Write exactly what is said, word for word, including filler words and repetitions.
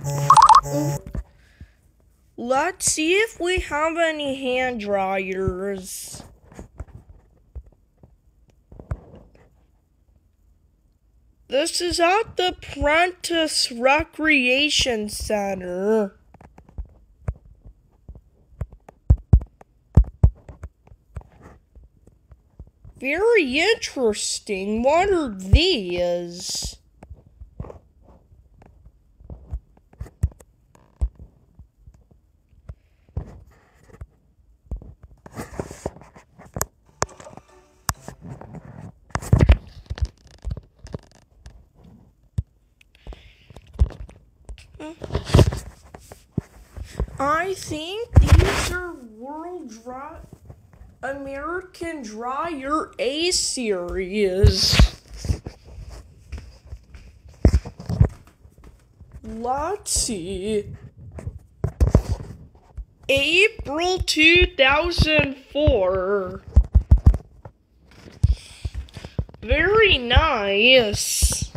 Let's see if we have any hand dryers. This is at the Prentice Recreation Center. Very interesting. What are these? I think these are World Dry American Dryer A series. Let's see. April two thousand four. Very nice.